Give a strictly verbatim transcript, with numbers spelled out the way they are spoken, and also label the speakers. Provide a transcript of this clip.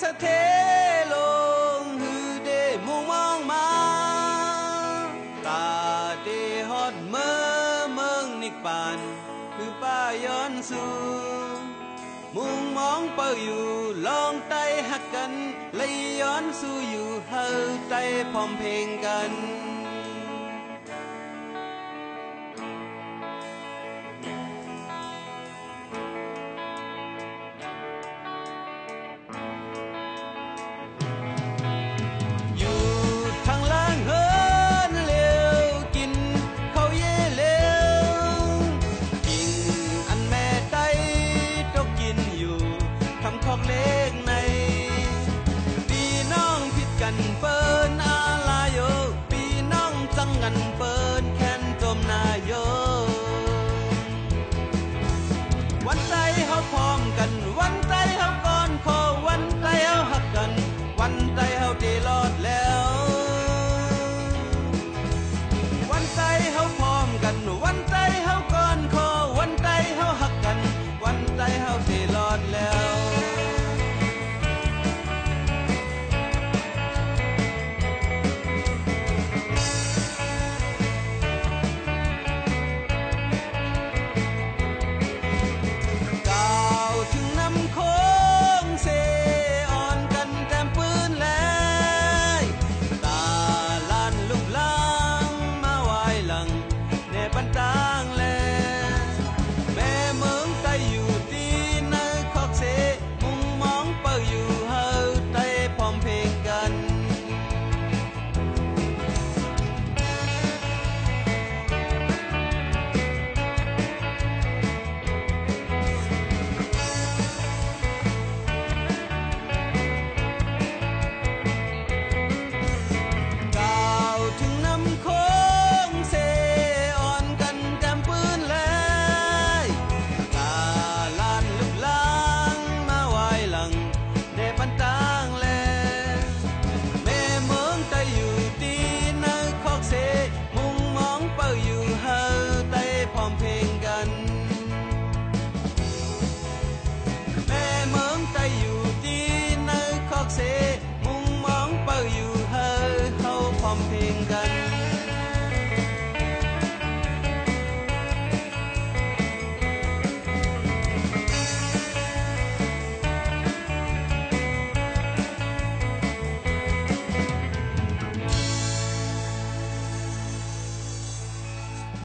Speaker 1: ะเทลงฮือเดมุงมองมาตาเดฮอดเมื่อเมืองนิกปานคือป้าย้อนสู่มุงมองเปออยู่ลองไตหักกันเลยย้อนสู่อยู่เฮาไตพร้อมเพลงกันเล็กในพี่น้องผิดกันเปิด